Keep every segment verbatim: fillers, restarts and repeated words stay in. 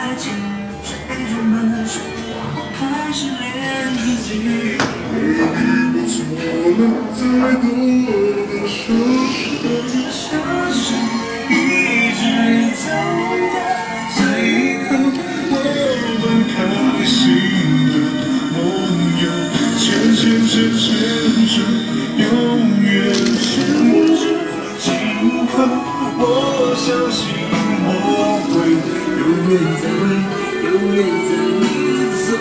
爱情，追逐满水，我开始恋自己。我做了再多的伤心，相信一直走到最后，我们开心的梦游，牵牵牵牵着，永远牵着。今后我相信我会永远在为，永远在你左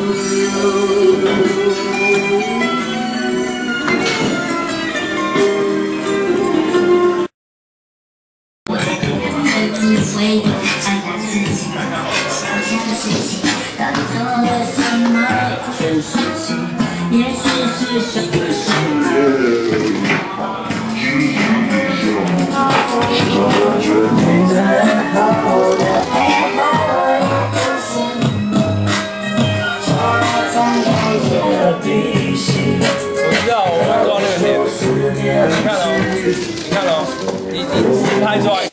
右。我在不断的自回头，爱他自己，想象的事情，到底做了什么？全是情，也许是什么事？ 我知道，我会抓那个点。你看哦，你看哦，你你自拍出来。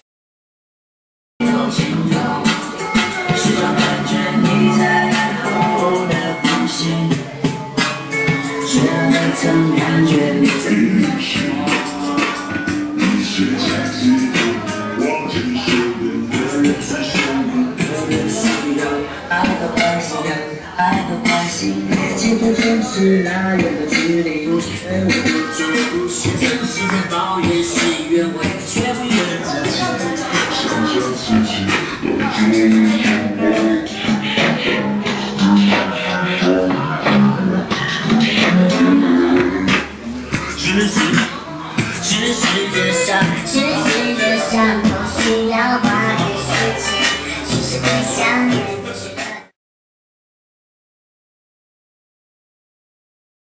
时常感觉你在我的呼吸，却未曾感觉你在呼吸。你是假期，忘记身边的人在身边的人需要爱的关系，爱的关系。记得真是那远的距离，不全我的绝不是真实的抱怨是原委，却不愿自己，想象自己都终于成为。是世是世界上，是世界上不需要花的事情，其实不想你。